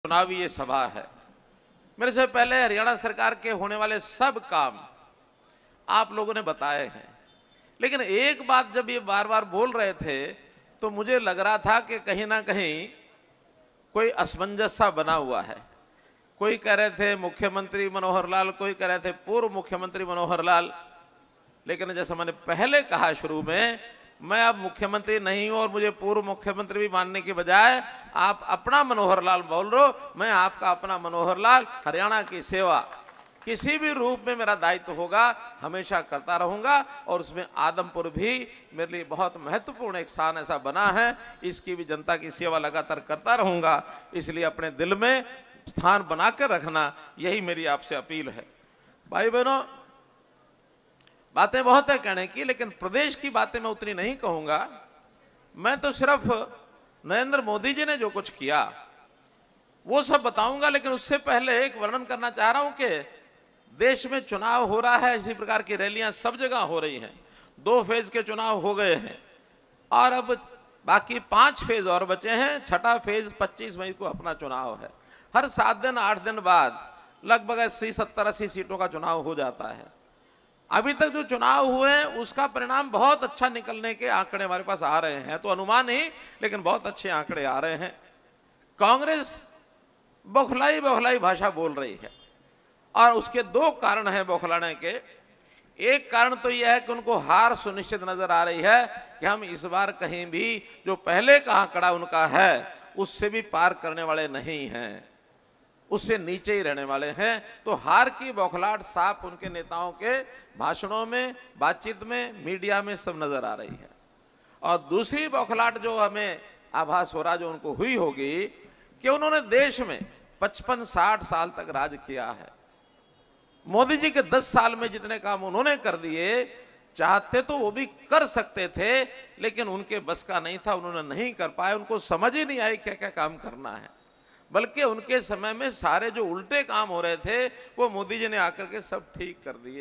चुनावी ये सभा है। मेरे से पहले हरियाणा सरकार के होने वाले सब काम आप लोगों ने बताए हैं, लेकिन एक बात जब ये बार बार बोल रहे थे तो मुझे लग रहा था कि कहीं ना कहीं कोई असमंजस सा बना हुआ है। कोई कह रहे थे मुख्यमंत्री मनोहर लाल, कोई कह रहे थे पूर्व मुख्यमंत्री मनोहर लाल। लेकिन जैसा मैंने पहले कहा शुरू में, मैं अब मुख्यमंत्री नहीं हूं और मुझे पूर्व मुख्यमंत्री भी मानने के बजाय आप अपना मनोहर लाल बोल रहे हो। मैं आपका अपना मनोहर लाल हरियाणा की सेवा किसी भी रूप में मेरा दायित्व होगा हमेशा करता रहूंगा, और उसमें आदमपुर भी मेरे लिए बहुत महत्वपूर्ण एक स्थान ऐसा बना है, इसकी भी जनता की सेवा लगातार करता रहूंगा। इसलिए अपने दिल में स्थान बना कर रखना, यही मेरी आपसे अपील है। भाई बहनों, बातें बहुत है कहने की, लेकिन प्रदेश की बातें मैं उतनी नहीं कहूंगा। मैं तो सिर्फ नरेंद्र मोदी जी ने जो कुछ किया वो सब बताऊंगा, लेकिन उससे पहले एक वर्णन करना चाह रहा हूं कि देश में चुनाव हो रहा है, इसी प्रकार की रैलियां सब जगह हो रही हैं। 2 फेज के चुनाव हो गए हैं और अब बाकी 5 फेज और बचे हैं। छठा फेज 25 मई को अपना चुनाव है। हर 7 दिन 8 दिन बाद लगभग 80, 70, 80 सीटों का चुनाव हो जाता है। अभी तक जो चुनाव हुए हैं उसका परिणाम बहुत अच्छा निकलने के आंकड़े हमारे पास आ रहे हैं, तो अनुमान ही, लेकिन बहुत अच्छे आंकड़े आ रहे हैं। कांग्रेस बौखलाई बौखलाई भाषा बोल रही है और उसके 2 कारण हैं बौखलाने के। एक कारण तो यह है कि उनको हार सुनिश्चित नजर आ रही है कि हम इस बार कहीं भी जो पहले का आंकड़ा उनका है उससे भी पार करने वाले नहीं हैं, उससे नीचे ही रहने वाले हैं। तो हार की बौखलाहट साफ उनके नेताओं के भाषणों में, बातचीत में, मीडिया में सब नजर आ रही है। और दूसरी बौखलाहट जो हमें आभास हो रहा, जो उनको हुई होगी, कि उन्होंने देश में 55-60 साल तक राज किया है। मोदी जी के 10 साल में जितने काम उन्होंने कर दिए, चाहते तो वो भी कर सकते थे, लेकिन उनके बस का नहीं था, उन्होंने नहीं कर पाए। उनको समझ ही नहीं आई क्या क्या काम करना है। बल्कि उनके समय में सारे जो उल्टे काम हो रहे थे वो मोदी जी ने आकर के सब ठीक कर दिए।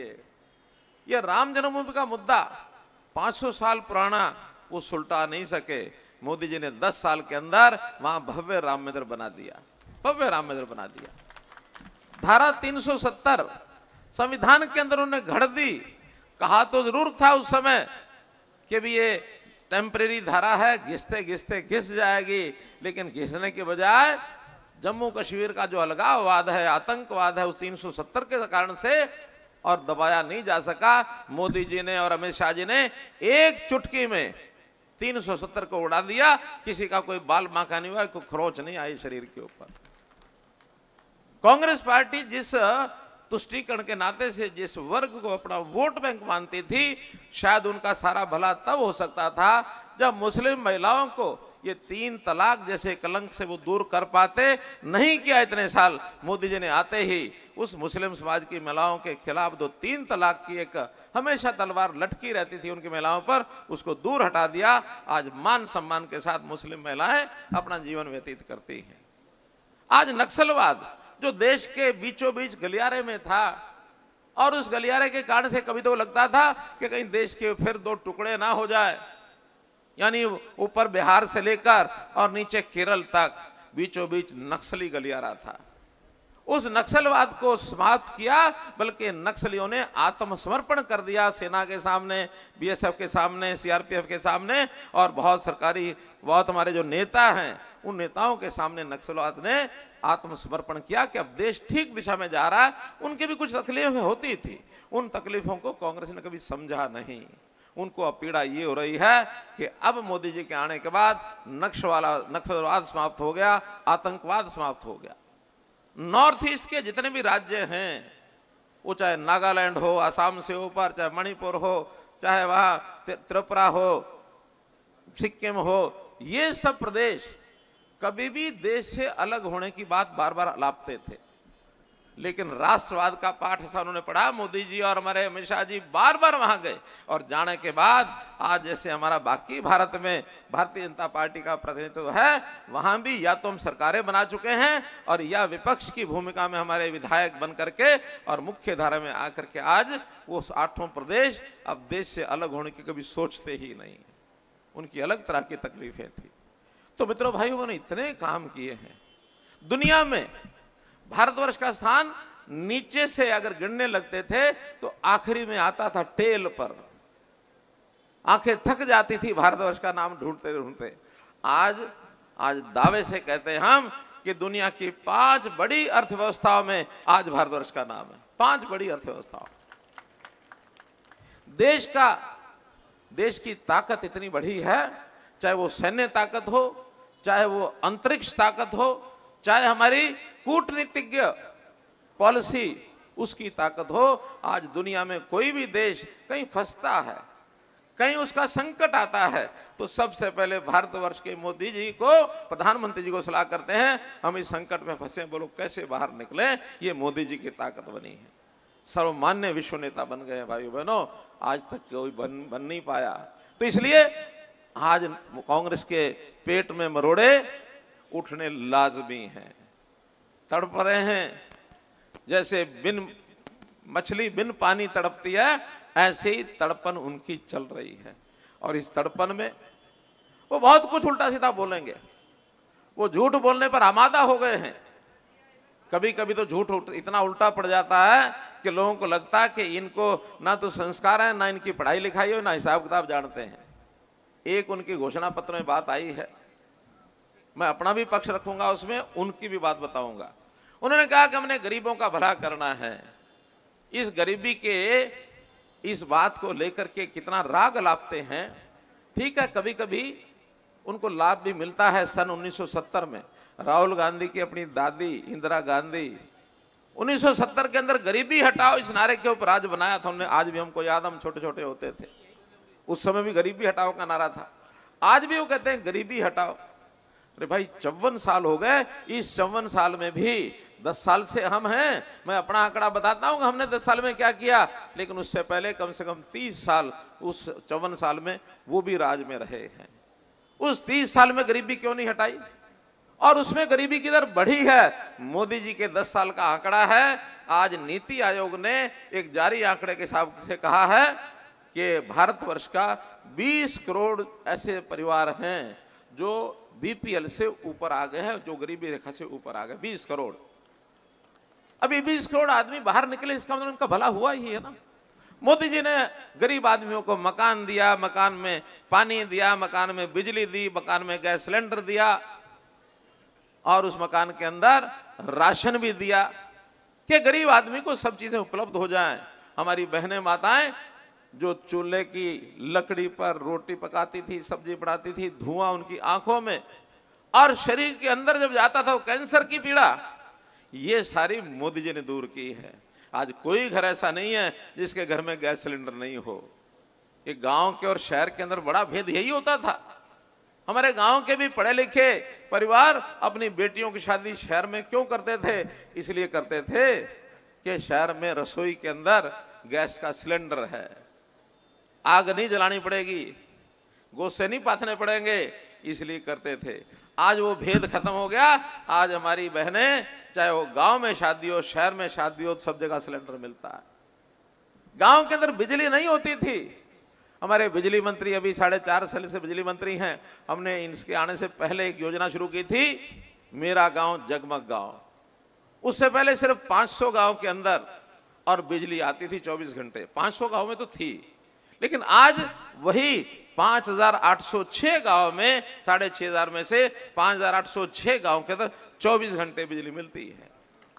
ये राम जन्मभूमि का मुद्दा 500 साल पुराना, वो सुलटा नहीं सके। मोदी जी ने 10 साल के अंदर वहां भव्य राम मंदिर बना दिया, भव्य राम मंदिर बना दिया। धारा 370 संविधान के अंदर उन्होंने घड़ दी। कहा तो जरूर था उस समय कि भी ये टेम्परेरी धारा है, घिसते घिसते घिस जाएगी, लेकिन घिसने के बजाय जम्मू कश्मीर का जो अलगाववाद है, आतंकवाद है, उस 370 के कारण से और दबाया नहीं जा सका। मोदी जी ने और अमित शाह जी ने एक चुटकी में 370 को उड़ा दिया। किसी का कोई बाल बांका नहीं हुआ, कोई खरोंच नहीं आई शरीर के ऊपर। कांग्रेस पार्टी जिस तुष्टीकरण के नाते से जिस वर्ग को अपना वोट बैंक मानती थी, शायद उनका सारा भला तब हो सकता था जब मुस्लिम महिलाओं को ये 3 तलाक जैसे कलंक से वो दूर कर पाते। नहीं किया इतने साल। मोदी जी ने आते ही उस मुस्लिम समाज की महिलाओं के खिलाफ जो 3 तलाक की एक हमेशा तलवार लटकी रहती थी उनकी महिलाओं पर, उसको दूर हटा दिया। आज मान सम्मान के साथ मुस्लिम महिलाएं अपना जीवन व्यतीत करती हैं। आज नक्सलवाद जो देश के बीचों बीच गलियारे में था, और उस गलियारे के कारण से कभी तो लगता था कि कहीं देश के फिर 2 टुकड़े ना हो जाए, यानी ऊपर बिहार से लेकर और नीचे केरल तक बीचों बीच नक्सली गलियारा था। उस नक्सलवाद को समाप्त किया, बल्कि नक्सलियों ने आत्मसमर्पण कर दिया सेना के सामने, बीएसएफ के सामने, सीआरपीएफ के सामने, और बहुत हमारे जो नेता हैं उन नेताओं के सामने नक्सलवाद ने आत्मसमर्पण किया कि अब देश ठीक दिशा में जा रहा है। उनकी भी कुछ तकलीफें होती थी, उन तकलीफों को कांग्रेस ने कभी समझा नहीं। उनको अब पीड़ा ये हो रही है कि अब मोदी जी के आने के बाद नक्सलवाद समाप्त हो गया, आतंकवाद समाप्त हो गया। नॉर्थ ईस्ट के जितने भी राज्य हैं, वो चाहे नागालैंड हो, असम से ऊपर, चाहे मणिपुर हो, चाहे वहाँ त्रिपुरा हो, सिक्किम हो, ये सब प्रदेश कभी भी देश से अलग होने की बात बार बार अलापते थे, लेकिन राष्ट्रवाद का पाठ ऐसा उन्होंने पढ़ा। मोदी जी और हमारे अमित शाह जी बार बार वहां गए, और जाने के बाद आज जैसे हमारा बाकी भारत में भारतीय जनता पार्टी का प्रतिनिधित्व है, वहां भी या तो हम सरकारें बना चुके हैं और या विपक्ष की भूमिका में हमारे विधायक बन करके और मुख्य धारा में आकर के आज वो 8 प्रदेश अब देश से अलग होने की कभी सोचते ही नहीं। उनकी अलग तरह की तकलीफें थी। तो मित्रों भाइयों, उन्होंने इतने काम किए हैं। दुनिया में भारतवर्ष का स्थान नीचे से अगर गिनने लगते थे तो आखिरी में आता था टेल पर। आंखें थक जाती थी भारतवर्ष का नाम ढूंढते ढूंढते। आज दावे से कहते हैं हम कि दुनिया की 5 बड़ी अर्थव्यवस्थाओं में आज भारतवर्ष का नाम है। 5 बड़ी अर्थव्यवस्थाओं। देश की ताकत इतनी बड़ी है, चाहे वो सैन्य ताकत हो, चाहे वो अंतरिक्ष ताकत हो, चाहे हमारी कूटनीतिज्ञ पॉलिसी उसकी ताकत हो। आज दुनिया में कोई भी देश कहीं फंसता है, कहीं उसका संकट आता है, तो सबसे पहले भारतवर्ष के मोदी जी को, प्रधानमंत्री जी को सलाह करते हैं, हम इस संकट में फंसे, बोलो कैसे बाहर निकले। ये मोदी जी की ताकत बनी है। सर्वमान्य विश्व नेता बन गए भाई बहनों, आज तक कोई बन नहीं पाया। तो इसलिए आज कांग्रेस के पेट में मरोड़े उठने लाजमी हैं। तड़प रहे हैं, जैसे मछली बिन पानी तड़पती है, ऐसे ही तड़पन उनकी चल रही है। और इस तड़पन में वो बहुत कुछ उल्टा सीधा बोलेंगे। वो झूठ बोलने पर आमादा हो गए हैं। कभी कभी तो झूठ इतना उल्टा पड़ जाता है कि लोगों को लगता है कि इनको ना तो संस्कार है, ना इनकी पढ़ाई लिखाई हो, ना हिसाब किताब जानते हैं। एक उनकी घोषणा पत्र में बात आई है, मैं अपना भी पक्ष रखूंगा उसमें, उनकी भी बात बताऊंगा। उन्होंने कहा कि हमने गरीबों का भला करना है। इस गरीबी के इस बात को लेकर के कितना राग लापते हैं। ठीक है, कभी कभी उनको लाभ भी मिलता है। सन 1970 में राहुल गांधी की अपनी दादी इंदिरा गांधी 1970 के अंदर गरीबी हटाओ इस नारे के ऊपर राज बनाया था उन्होंने। आज भी हमको याद, हम छोटे छोटे होते थे, उस समय भी गरीबी हटाओ का नारा था। आज भी वो कहते हैं गरीबी हटाओ। अरे भाई 54 साल हो गए, इस 54 साल में भी 10 साल से हम हैं। मैं अपना आंकड़ा बताता हूँ कि हमने 10 साल में क्या किया, लेकिन उससे पहले कम से कम 30 साल, उस 54 साल में वो भी राज में रहे हैं। उस 30 साल में गरीबी क्यों नहीं हटाई? और उसमें गरीबी की दर बढ़ी है। मोदी जी के 10 साल का आंकड़ा है। आज नीति आयोग ने एक जारी आंकड़े के हिसाब से कहा है कि भारतवर्ष का 20 करोड़ ऐसे परिवार हैं जो बीपीएल से ऊपर आ गए हैं, जो गरीबी रेखा से ऊपर आ गए। 20 करोड़। अभी 20 करोड़ आदमी बाहर निकले, इसका मतलब उनका भला हुआ ही है ना। मोदी जी ने गरीब आदमियों को मकान दिया, मकान में पानी दिया, मकान में बिजली दी, मकान में गैस सिलेंडर दिया, और उस मकान के अंदर राशन भी दिया कि गरीब आदमी को सब चीजें उपलब्ध हो जाएं। हमारी बहनें माताएं जो चूल्हे की लकड़ी पर रोटी पकाती थी, सब्जी बनाती थी, धुआं उनकी आंखों में, और शरीर के अंदर जब जाता था वो कैंसर की पीड़ा, ये सारी मोदी जी ने दूर की है। आज कोई घर ऐसा नहीं है जिसके घर में गैस सिलेंडर नहीं हो। एक गांव के और शहर के अंदर बड़ा भेद यही होता था। हमारे गांव के भी पढ़े लिखे परिवार अपनी बेटियों की शादी शहर में क्यों करते थे? इसलिए करते थे कि शहर में रसोई के अंदर गैस का सिलेंडर है, आग नहीं जलानी पड़ेगी, गोश्ते नहीं पाथने पड़ेंगे, इसलिए करते थे। आज वो भेद खत्म हो गया। आज हमारी बहनें, चाहे वो गांव में शादी हो, शहर में शादी हो, सब जगह सिलेंडर मिलता है। गांव के अंदर बिजली नहीं होती थी। हमारे बिजली मंत्री अभी 4.5 साल से बिजली मंत्री हैं। हमने इनके आने से पहले एक योजना शुरू की थी, मेरा गांव जगमग गांव। उससे पहले सिर्फ 500 गांव के अंदर और बिजली आती थी 24 घंटे। 500 गांव में तो थी, लेकिन आज वही 5,806 गांव में, 6,500 में से 5,806 गांव के अंदर 24 घंटे बिजली मिलती है।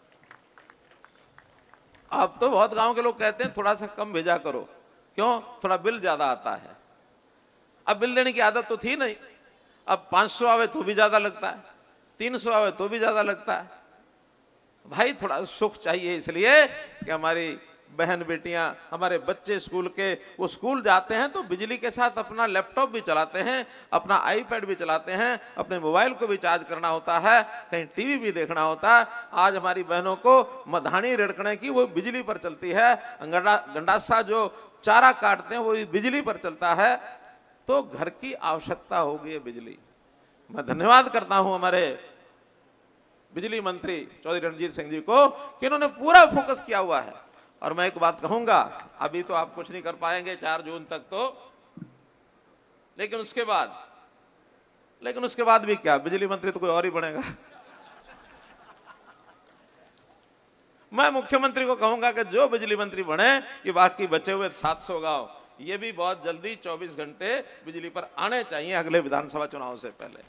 अब तो बहुत गांव के लोग कहते हैं थोड़ा सा कम भेजा करो, क्यों? थोड़ा बिल ज्यादा आता है। अब बिल देने की आदत तो थी नहीं। अब 500 आवे तो भी ज्यादा लगता है, 300 आवे तो भी ज्यादा लगता है। भाई थोड़ा सुख चाहिए, इसलिए कि हमारी बहन बेटियां, हमारे बच्चे स्कूल के, वो स्कूल जाते हैं तो बिजली के साथ अपना लैपटॉप भी चलाते हैं, अपना आईपैड भी चलाते हैं, अपने मोबाइल को भी चार्ज करना होता है, कहीं टीवी भी देखना होता है। आज हमारी बहनों को मधानी रिड़कने की वो बिजली पर चलती है, गंडासा जो चारा काटते हैं वो बिजली पर चलता है। तो घर की आवश्यकता होगी है बिजली। मैं धन्यवाद करता हूं हमारे बिजली मंत्री चौधरी रणजीत सिंह जी को कि इन्होंने पूरा फोकस किया हुआ है। और मैं एक बात कहूंगा, अभी तो आप कुछ नहीं कर पाएंगे 4 जून तक तो, लेकिन उसके बाद भी क्या, बिजली मंत्री तो कोई और ही बनेगा। मैं मुख्यमंत्री को कहूंगा कि जो बिजली मंत्री बने, ये बाकी बचे हुए 700 गांव ये भी बहुत जल्दी 24 घंटे बिजली पर आने चाहिए अगले विधानसभा चुनाव से पहले।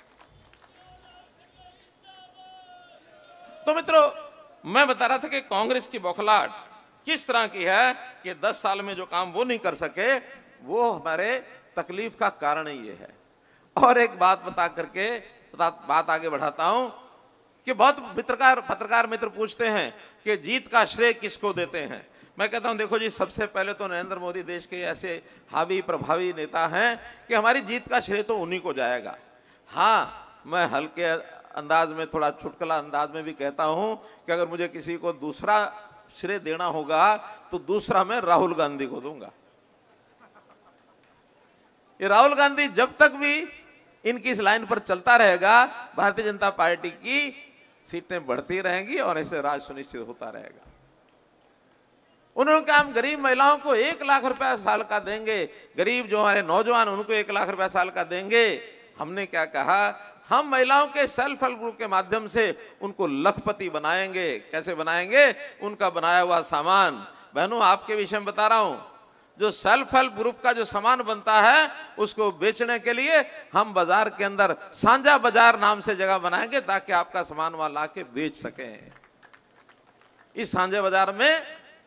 तो मित्रों, मैं बता रहा था कि कांग्रेस की बौखलाहट किस तरह की है कि 10 साल में जो काम वो नहीं कर सके, वो हमारे तकलीफ का कारण ही ये है। और एक बात बता करके बात आगे बढ़ाता हूं कि बहुत पत्रकार मित्र पूछते हैं कि जीत का श्रेय किसको देते हैं। मैं कहता हूं देखो जी, सबसे पहले तो नरेंद्र मोदी देश के ऐसे हावी प्रभावी नेता हैं कि हमारी जीत का श्रेय तो उन्हीं को जाएगा। हाँ, मैं हल्के अंदाज में, थोड़ा चुटकुला अंदाज में भी कहता हूं कि अगर मुझे किसी को दूसरा श्रेय देना होगा तो दूसरा मैं राहुल गांधी को दूंगा। ये राहुल गांधी जब तक भी इनकी इस लाइन पर चलता रहेगा, भारतीय जनता पार्टी की सीटें बढ़ती रहेंगी और ऐसे राज सुनिश्चित होता रहेगा। उन्होंने कहा हम गरीब महिलाओं को 1 लाख रुपया साल का देंगे, गरीब जो हमारे नौजवान उनको 1 लाख रुपया साल का देंगे। हमने क्या कहा, हम महिलाओं के सेल्फ हेल्प ग्रुप के माध्यम से उनको लखपति बनाएंगे। कैसे बनाएंगे? उनका बनाया हुआ सामान, बहनों आपके विषय में बता रहा हूं, जो सेल्फ हेल्प ग्रुप का जो सामान बनता है उसको बेचने के लिए हम बाजार के अंदर साझा बाजार नाम से जगह बनाएंगे ताकि आपका सामान वहां लाके बेच सकें। इस साझा बाजार में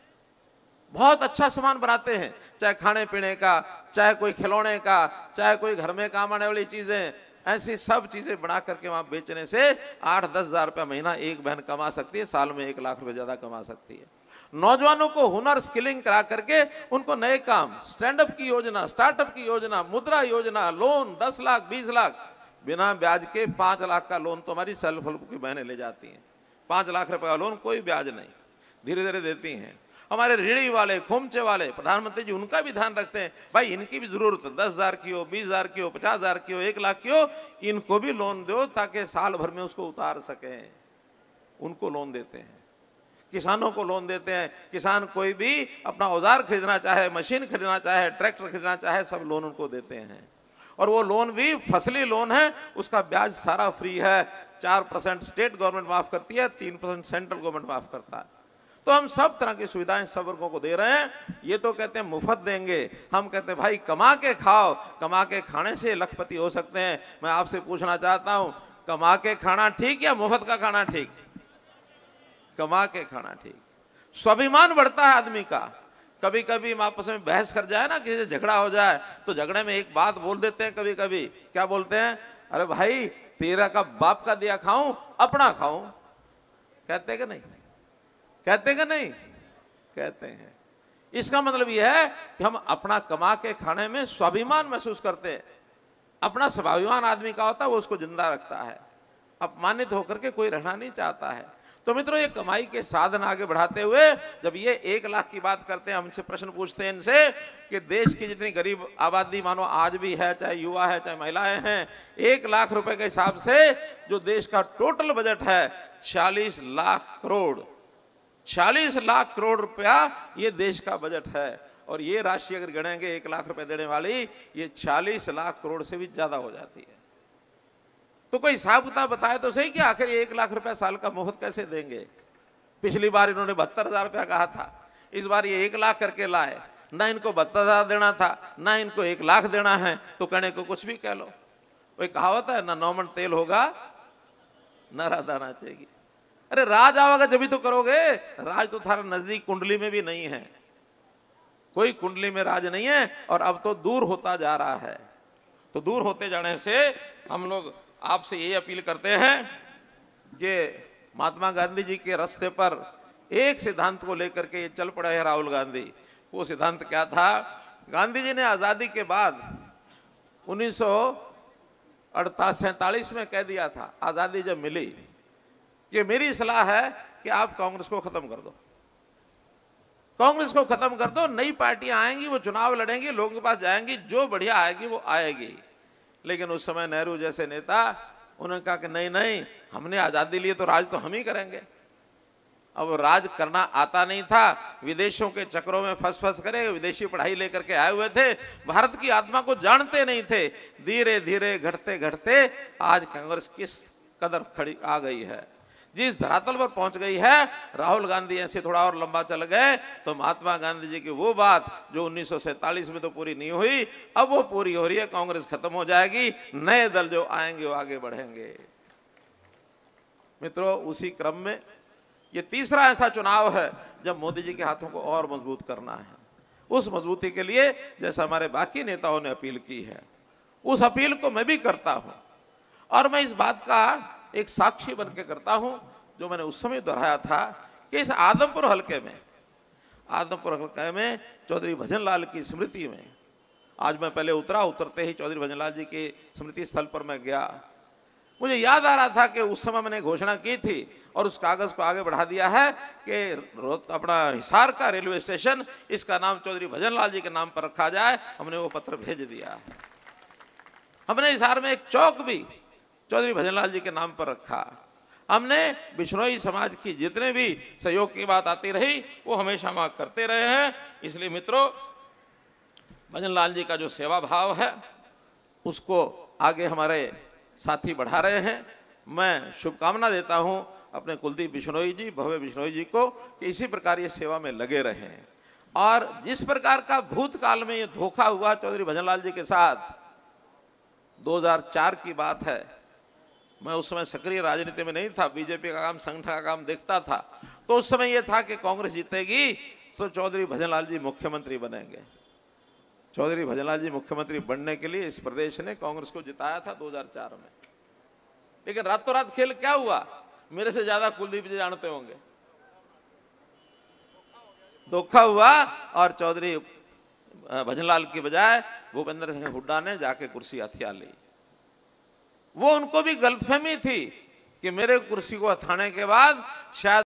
बहुत अच्छा सामान बनाते हैं, चाहे खाने पीने का, चाहे कोई खिलौने का, चाहे कोई घर में काम आने वाली चीजें, ऐसी सब चीजें बना करके वहां बेचने से 8-10 हजार रुपया महीना एक बहन कमा सकती है, साल में 1 लाख रुपए ज्यादा कमा सकती है। नौजवानों को हुनर स्किलिंग करा करके उनको नए काम, स्टैंड अप की योजना, स्टार्टअप की योजना, मुद्रा योजना, लोन 10 लाख 20 लाख बिना ब्याज के 5 लाख का लोन तो हमारी सेल्फ हेल्प की बहनें ले जाती हैं। 5 लाख रुपए का लोन कोई ब्याज नहीं, धीरे धीरे देती हैं। हमारे रेहड़ी वाले, खोमचे वाले, प्रधानमंत्री जी उनका भी ध्यान रखते हैं, भाई इनकी भी जरूरत है, 10 हजार की हो, 20 हजार की हो, 50 हजार की हो, 1 लाख की हो, इनको भी लोन दो ताकि साल भर में उसको उतार सकें। उनको लोन देते हैं, किसानों को लोन देते हैं। किसान कोई भी अपना औजार खरीदना चाहे, मशीन खरीदना चाहे, ट्रैक्टर खरीदना चाहे, सब लोन उनको देते हैं। और वो लोन भी फसली लोन है, उसका ब्याज सारा फ्री है। 4% स्टेट गवर्नमेंट माफ करती है, 3% सेंट्रल गवर्नमेंट माफ करता है। तो हम सब तरह की सुविधाएं सब वर्गों को दे रहे हैं। ये तो कहते हैं मुफ्त देंगे, हम कहते हैं भाई कमा के खाओ, कमा के खाने से लखपति हो सकते हैं। मैं आपसे पूछना चाहता हूं, कमा के खाना ठीक या मुफ्त का खाना ठीक? कमा के खाना ठीक। स्वाभिमान बढ़ता है आदमी का। कभी कभी हम आपस में बहस कर जाए ना, किसी से झगड़ा हो जाए तो झगड़े में एक बात बोल देते हैं कभी कभी, क्या बोलते हैं? अरे भाई तेरा का बाप का दिया खाऊं, अपना खाऊं। कहते कि नहीं? कहते कि नहीं? कहते हैं। इसका मतलब यह है कि हम अपना कमा के खाने में स्वाभिमान महसूस करते हैं। अपना स्वाभिमान आदमी का होता है, वो उसको जिंदा रखता है। अपमानित होकर के कोई रहना नहीं चाहता है। तो मित्रों, ये कमाई के साधन आगे बढ़ाते हुए जब ये 1 लाख की बात करते हैं, हमसे प्रश्न पूछते हैं इनसे कि देश की जितनी गरीब आबादी मानो आज भी है, चाहे युवा है चाहे महिलाएं हैं, 1 लाख रुपए के हिसाब से जो देश का टोटल बजट है 46 लाख करोड़, 46 लाख करोड़ रुपया ये देश का बजट है। और ये राशि अगर गिनेंगे 1 लाख रुपए देने वाली, ये 40 लाख करोड़ से भी ज्यादा हो जाती है। तो कोई हिसाब किताब बताए तो सही कि आखिर 1 लाख रुपया साल का मुफ्त कैसे देंगे? पिछली बार इन्होंने 72 हजार रुपया कहा था, इस बार ये 1 लाख करके लाए। ना इनको 72 हजार देना था, ना इनको 1 लाख देना है, तो कहने को कुछ भी कह लो। कोई कहावत है ना, 9 मन तेल होगा ना राधा नाचेगी। अरे राज आओगे जब भी तो करोगे। राज तो थारा नजदीक कुंडली में भी नहीं है, कोई कुंडली में राज नहीं है, और अब तो दूर होता जा रहा है। तो दूर होते जाने से हम लोग आपसे ये अपील करते हैं कि महात्मा गांधी जी के रास्ते पर एक सिद्धांत को लेकर के चल पड़े हैं राहुल गांधी। वो सिद्धांत क्या था? गांधी जी ने आजादी के बाद 1947 में कह दिया था, आजादी जब मिली, कि मेरी सलाह है कि आप कांग्रेस को खत्म कर दो, कांग्रेस को खत्म कर दो, नई पार्टियां आएंगी, वो चुनाव लड़ेंगी, लोगों के पास जाएंगी, जो बढ़िया आएगी वो आएगी। लेकिन उस समय नेहरू जैसे नेता, उन्होंने कहा कि नहीं नहीं, हमने आजादी ली तो राज तो हम ही करेंगे। अब राज करना आता नहीं था, विदेशों के चक्रों में फंस करे, विदेशी पढ़ाई लेकर के आए हुए थे, भारत की आत्मा को जानते नहीं थे। धीरे धीरे घटते घटते आज कांग्रेस किस कदर खड़ी आ गई है। जिस धरातल पर पहुंच गई है, राहुल गांधी ऐसे थोड़ा और लंबा चल गए तो महात्मा गांधी जी की वो बात जो 1947 में तो पूरी नहीं हुई, अब वो पूरी हो रही है। कांग्रेस खत्म हो जाएगी, नए दल जो आएंगे वो आगे बढ़ेंगे। मित्रों, उसी क्रम में ये तीसरा ऐसा चुनाव है जब मोदी जी के हाथों को और मजबूत करना है। उस मजबूती के लिए जैसा हमारे बाकी नेताओं ने अपील की है, उस अपील को मैं भी करता हूं और मैं इस बात का एक साक्षी बन के करता हूं जो मैंने उस समय दोहराया था कि इस आदमपुर हलके में चौधरी भजन लाल की स्मृति में आज मैं पहले उतरते ही चौधरी भजन लाल जी के स्मृति स्थल पर मैं गया। मुझे याद आ रहा था कि उस समय मैंने घोषणा की थी और उस कागज को आगे बढ़ा दिया है कि अपना हिसार का रेलवे स्टेशन, इसका नाम चौधरी भजन लाल जी के नाम पर रखा जाए। हमने वो पत्र भेज दिया। हमने हिसार में एक चौक भी चौधरी भजन लाल जी के नाम पर रखा। हमने बिश्नोई समाज की जितने भी सहयोग की बात आती रही वो हमेशा हम करते रहे हैं। इसलिए मित्रों, भजन लाल जी का जो सेवा भाव है उसको आगे हमारे साथी बढ़ा रहे हैं। मैं शुभकामना देता हूं अपने कुलदीप बिश्नोई जी, भव्य बिश्नोई जी को कि इसी प्रकार ये सेवा में लगे रहें। और जिस प्रकार का भूतकाल में ये धोखा हुआ चौधरी भजन लाल जी के साथ, 2004 की बात है, मैं उस समय सक्रिय राजनीति में नहीं था, बीजेपी का काम, संगठन का काम देखता था। तो उस समय यह था कि कांग्रेस जीतेगी तो चौधरी भजन लाल जी मुख्यमंत्री बनेंगे। चौधरी भजन लाल जी मुख्यमंत्री बनने के लिए इस प्रदेश ने कांग्रेस को जिताया था 2004 में। लेकिन रातों रात खेल क्या हुआ, मेरे से ज्यादा कुलदीप जी जानते होंगे। धोखा हुआ और चौधरी भजन लाल की बजाय भूपेंद्र सिंह हुड्डा ने जाके कुर्सी हथिया ली। वो उनको भी गलतफहमी थी कि मेरे कुर्सी को हथाने के बाद शायद